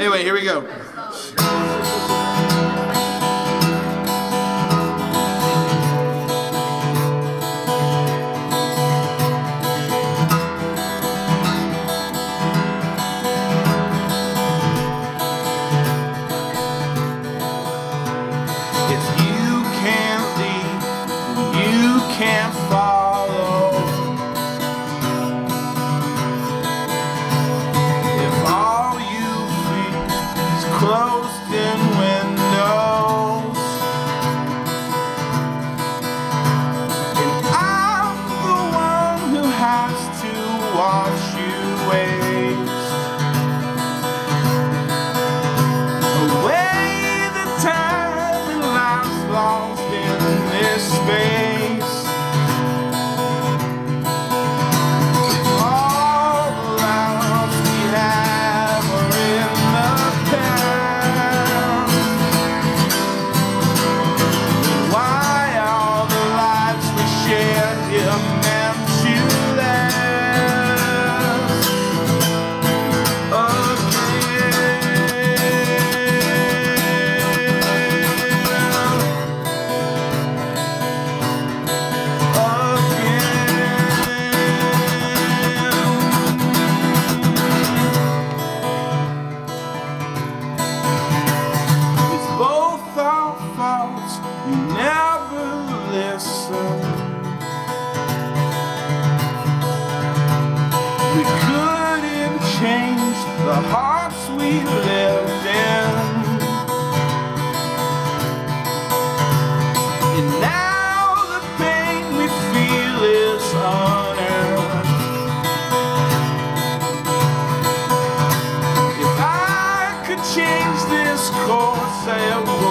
Anyway, here we go. Can't follow. If all you see is closed-in windows, and I'm the one who has to watch you waste away the time and life's lost in this space. You never listen. We couldn't change the hearts we lived in, and now the pain we feel is unearned. If I could change this course, I would.